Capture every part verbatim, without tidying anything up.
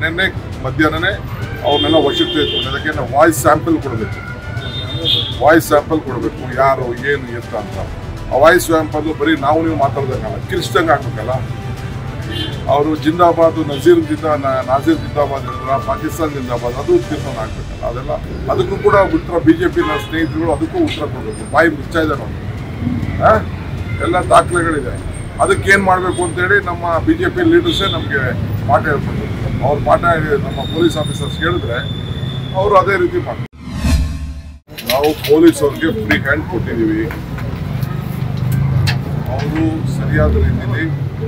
ನಿನ್ನೆ ಮಧ್ಯಾಹ್ನನೇ ಅವ್ರನ್ನೆಲ್ಲ ವಶಕ್ಕೆ ತೆಗೆದುಕೊಂಡು ಅದಕ್ಕೆ ನಾವು ವಾಯ್ಸ್ ಸ್ಯಾಂಪಲ್ ಕೊಡಬೇಕು ವಾಯ್ಸ್ ಸ್ಯಾಂಪಲ್ ಕೊಡಬೇಕು ಯಾರು ಏನು ಎತ್ತ ಅಂತ. ಆ ವಾಯ್ಸ್ ಸ್ಯಾಂಪಲ್ ಬರೀ ನಾವು ನೀವು ಮಾತಾಡ್ಬೇಕಲ್ಲ, ಕಿರಿಸ್ದಂಗೆ ಆಗ್ಬೇಕಲ್ಲ. ಅವರು ಜಿಂದಾಬಾದ್ ನಜೀರ್ ಜಿಂದಾ ನಾಜೀರ್ ಜಿಂದಾಬಾದ್ ಹೇಳಿದ್ರ ಪಾಕಿಸ್ತಾನ ಜಿಂದಾಬಾದ್, ಅದು ತೀರ್ಮಾನ ಆಗ್ಬೇಕಲ್ಲ. ಅದೆಲ್ಲ ಅದಕ್ಕೂ ಕೂಡ ಉತ್ತರ ಬಿ ಜೆ ಪಿ ನ ಸ್ನೇಹಿತರುಗಳು ಅದಕ್ಕೂ ಉತ್ತರ ಕೊಡಬೇಕು. ಬಾಯಿ ಮುಚ್ಚಾ ಇದೆ ನೋಡಿ, ಎಲ್ಲ ದಾಖಲೆಗಳಿದೆ. ಅದಕ್ಕೇನು ಮಾಡಬೇಕು ಅಂತೇಳಿ ನಮ್ಮ ಬಿ ಜೆ ಪಿ ಲೀಡರ್ಸೇ ನಮಗೆ ಪಾಠ ಹೇಳ್ಕೊಡ್ಬೇಕು. ಅವ್ರ ಪಾಠ ನಮ್ಮ ಪೊಲೀಸ್ ಆಫೀಸರ್ಸ್ ಹೇಳಿದ್ರೆ ಅವರು ಅದೇ ರೀತಿ ಮಾಡ್ತಾರೆ. ನಾವು ಪೊಲೀಸ್ ಅವ್ರಿಗೆ ಫ್ರೀ ಹ್ಯಾಂಡ್ ಕೊಟ್ಟಿದ್ದೀವಿ. ಅವರು ಸರಿಯಾದ ರೀತಿಯಲ್ಲಿ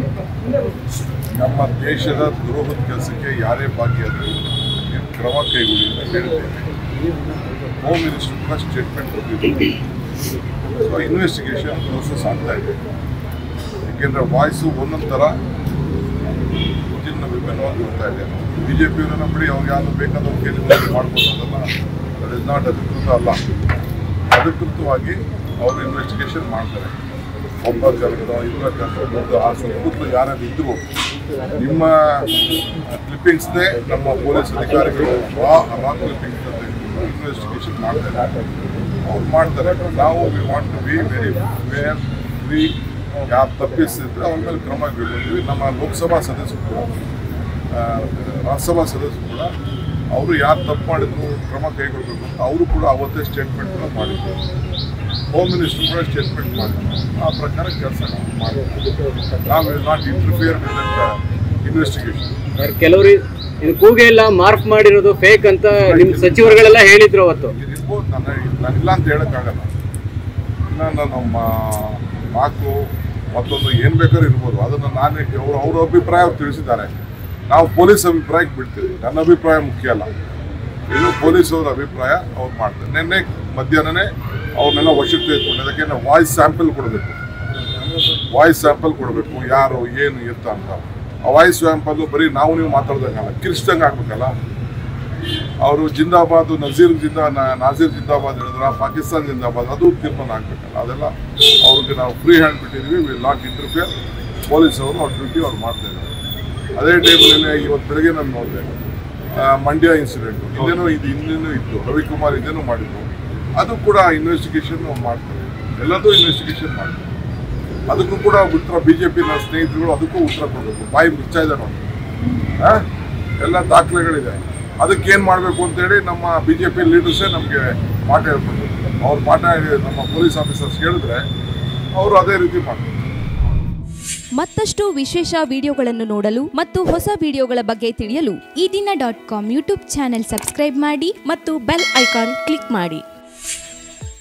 ನಮ್ಮ ದೇಶದ ದ್ರೋಹದ ಕೆಲಸಕ್ಕೆ ಯಾರೇ ಭಾಗಿಯಾದರೂ ಕ್ರಮ ಕೈಗೊಳ್ಳಿ ಅಂತ ಹೇಳ್ತೇವೆ. ಹೋಮ್ ಮಿನಿಸ್ಟರ್ ಕೂಡ ಸ್ಟೇಟ್ಮೆಂಟ್ ಕೊಟ್ಟಿದ್ದೀವಿ. ಸೊ ಇನ್ವೆಸ್ಟಿಗೇಷನ್ ಪ್ರೋಸೆಸ್ ಆಗ್ತಾ ಇದೆ. ಏಕೆಂದರೆ ವಾಯ್ಸು ಒಂದೊಂದು ಥರ ವಿಭಿನ್ನ ವಿಭಿನ್ನವಾಗಿ ಬರ್ತಾ ಇದೆ. ಬಿ ಜೆ ಪಿಯವರನ್ನ ಬಿಡಿ, ಅವ್ರು ಯಾರು ಬೇಕಾದವ್ರು ಕೇಳಿ ಮಾಡ್ಬೋದು, ಅದೆಲ್ಲ ದಟ್ ಇಸ್ ನಾಟ್ ಅಧಿಕೃತ ಅಲ್ಲ. ಅಧಿಕೃತವಾಗಿ ಅವರು ಇನ್ವೆಸ್ಟಿಗೇಷನ್ ಮಾಡ್ತಾರೆ. ಒಬ್ಬ ಜನರ ಇಬ್ಬರ ಜನರು ಆ ಸುತ್ತಮುತ್ತಲು ಯಾರು ಇದ್ದರು ನಿಮ್ಮ ಕ್ಲಿಪ್ಪಿಂಗ್ಸ್ನೇ ನಮ್ಮ ಪೊಲೀಸ್ ಅಧಿಕಾರಿಗಳು ರಾ ರಾ ಕ್ಲಿಪ್ಪಿಂಗ್ಸ್ ಅಂತ ಇನ್ವೆಸ್ಟಿಗೇಷನ್ ಮಾಡ್ತಾರೆ. ಅವ್ರು ಮಾಡ್ತಾರೆ. ನಾವು we want to be very where free. ಯಾರು ತಪ್ಪಿಸಿದ್ರೆ ಅವ್ರ ಮೇಲೆ ಕ್ರಮ ಕೈಗೊಳ್ತೀವಿ. ನಮ್ಮ ಲೋಕಸಭಾ ಸದಸ್ಯರು ಕೂಡ ರಾಜ್ಯಸಭಾ ಸದಸ್ಯರು ಕೂಡ ಅವರು ಯಾರು ತಪ್ಪು ಮಾಡಿದ್ರು ಕ್ರಮ ಕೈಗೊಳ್ಳಬೇಕು ಅಂತ ಅವರು ಕೂಡ ಅವತ್ತೇ ಸ್ಟೇಟ್ಮೆಂಟ್ ಕೂಡ ಮಾಡಿದ್ರು. ಹೋಮ್ ಮಿನಿಸ್ಟರ್ ಕೂಡ ಸ್ಟೇಟ್ಮೆಂಟ್ ಮಾಡಿದ್ರು. ಆ ಪ್ರಕಾರ ಕೆಲಸ ನಾವು ಮಾಡಿದ್ವಿ. ನಾವು will not interfere with that investigation. ಕೆಲವರು ಇದು ಕೂಗೆ ಎಲ್ಲ ಮಾರ್ಕ್ ಮಾಡಿರೋದು ಫೇಕ್ ಅಂತ ನಿಮ್ಮ ಸಚಿವರುಗಳೆಲ್ಲ ಹೇಳಿದ್ರು ಅವತ್ತು. ಇರ್ಬೋದು, ನಾನು ನಾನಿಲ್ಲ ಅಂತ ಹೇಳೋಕ್ಕಾಗಲ್ಲ. ಇಲ್ಲ, ನಮ್ಮ ಮಾತು ಮತ್ತೊಂದು ಏನು ಬೇಕಾದ್ರೂ ಇರ್ಬೋದು. ಅದನ್ನು ನಾನೇ ಅವರು ಅವ್ರ ಅಭಿಪ್ರಾಯ ಅವ್ರು ತಿಳಿಸಿದ್ದಾರೆ. ನಾವು ಪೊಲೀಸ್ ಅಭಿಪ್ರಾಯಕ್ಕೆ ಬಿಡ್ತೀವಿ. ನನ್ನ ಅಭಿಪ್ರಾಯ ಮುಖ್ಯ ಅಲ್ಲ, ಇದು ಪೊಲೀಸ್ ಅವ್ರ ಅಭಿಪ್ರಾಯ ಅವ್ರು ಮಾಡ್ತಾರೆ. ನಿನ್ನೆ ಮಧ್ಯಾಹ್ನನೇ ಅವ್ರನ್ನೆಲ್ಲ ವಶಕ್ಕೆ ತೆಗೆದುಕೊಂಡು ಅದಕ್ಕೆ ನಾವು ವಾಯ್ಸ್ ಸ್ಯಾಂಪಲ್ ಕೊಡಬೇಕು ವಾಯ್ಸ್ ಸ್ಯಾಂಪಲ್ ಕೊಡಬೇಕು ಯಾರು ಏನು ಎತ್ತ ಅಂತ. ಆ ವಾಯ್ಸ್ ಸ್ಯಾಂಪಲ್ ಬರೀ ನಾವು ನೀವು ಮಾತಾಡ್ಬೇಕಲ್ಲ, ಕಿರಿಸ್ದಂಗೆ ಆಗ್ಬೇಕಲ್ಲ. ಅವರು ಜಿಂದಾಬಾದ್ ನಜೀರ್ ಜಿಂದಾ ನಾಜೀರ್ ಜಿಂದಾಬಾದ್ ಹೇಳಿದ್ರ ಪಾಕಿಸ್ತಾನ ಜಿಂದಾಬಾದ್, ಅದು ತೀರ್ಮಾನ ಆಗ್ಬೇಕಲ್ಲ. ಅದೆಲ್ಲ ಅವ್ರಿಗೆ ನಾವು ಫ್ರೀ ಹ್ಯಾಂಡ್ ಬಿಟ್ಟಿದ್ದೀವಿ. Will not interfere. ಪೊಲೀಸ್ ಅವರು ಅವ್ರ ಡ್ಯೂಟಿ ಅವ್ರು ಮಾಡ್ತಾ ಇದ್ದಾರೆ. ಅದೇ ಟೈಮ್ನಲ್ಲಿ ಇವತ್ತು ಬೆಳಗ್ಗೆ ನಾನು ನೋಡಿದೆ ಮಂಡ್ಯ ಇನ್ಸಿಡೆಂಟು ಇದೇನೋ ಇದು ಇನ್ನೇನೂ ಇತ್ತು, ರವಿಕುಮಾರ್ ಇದೇನೋ ಮಾಡಿದ್ರು. ಅದು ಕೂಡ ಇನ್ವೆಸ್ಟಿಗೇಷನ್ ಮಾಡ್ತಾರೆ. ಎಲ್ಲದೂ ಇನ್ವೆಸ್ಟಿಗೇಷನ್ ಮಾಡ್ತಾರೆ. ಅದಕ್ಕೂ ಕೂಡ ಉತ್ತರ ಬಿ ಜೆ ಪಿ ನ ಸ್ನೇಹಿತರುಗಳು ಅದಕ್ಕೂ ಉತ್ತರ ಕೊಡಬೇಕು. ಬಾಯಿ ಮುಚ್ಚಾ ಇದೆ ನೋಡಿ, ಎಲ್ಲ ದಾಖಲೆಗಳಿದೆ. ಅದಕ್ಕೇನು ಮಾಡಬೇಕು ಅಂತೇಳಿ ನಮ್ಮ ಬಿ ಜೆ ಪಿ ಲೀಡರ್ಸೇ ನಮಗೆ ಪಾಠ ಹೇಳ್ಕೊಡ್ಬೇಕು. ಅವ್ರ ಪಾಠ ನಮ್ಮ ಪೊಲೀಸ್ ಆಫೀಸರ್ಸ್ ಹೇಳಿದ್ರೆ ಅವರು ಅದೇ ರೀತಿ ಮಾಡ್ತಾರೆ. ಮತ್ತಷ್ಟು ವಿಶೇಷ ವಿಡಿಯೋಗಳನ್ನು ನೋಡಲು ಮತ್ತು ಹೊಸ ವಿಡಿಯೋಗಳ ಬಗ್ಗೆ ತಿಳಿಯಲು Eedina dot com YouTube channel subscribe ಮಾಡಿ ಮತ್ತು ಬೆಲ್ ಐಕಾನ್ ಕ್ಲಿಕ್ ಮಾಡಿ.